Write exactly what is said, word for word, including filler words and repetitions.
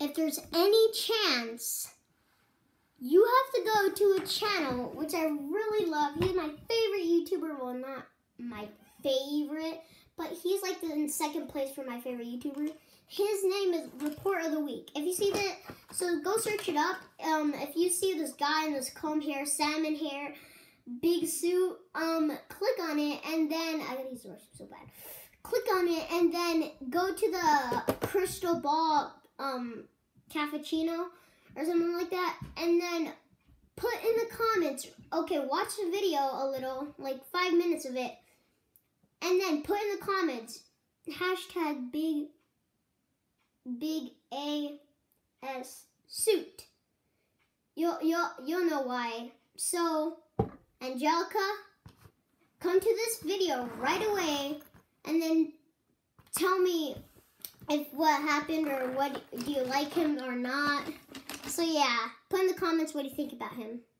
if there's any chance, you have to go to a channel which I really love. He's my favorite YouTuber. Well, not my favorite, but he's like the, in second place for my favorite YouTuber. His name is Report of the Week. If you see that, so go search it up. Um, if you see this guy in this comb hair, salmon hair, big suit, um, click on it, and then I gotta use the restroom so bad. Click on it, and then go to the Crystal Ball um cappuccino or something like that, and then put in the comments. Okay, watch the video a little, like five minutes of it, and then put in the comments hashtag big. Big A S suit. You'll you'll you'll know why. So, Angelica, come to this video right away, and then tell me if what happened or what do you like him or not. So yeah, put in the comments what do you think about him.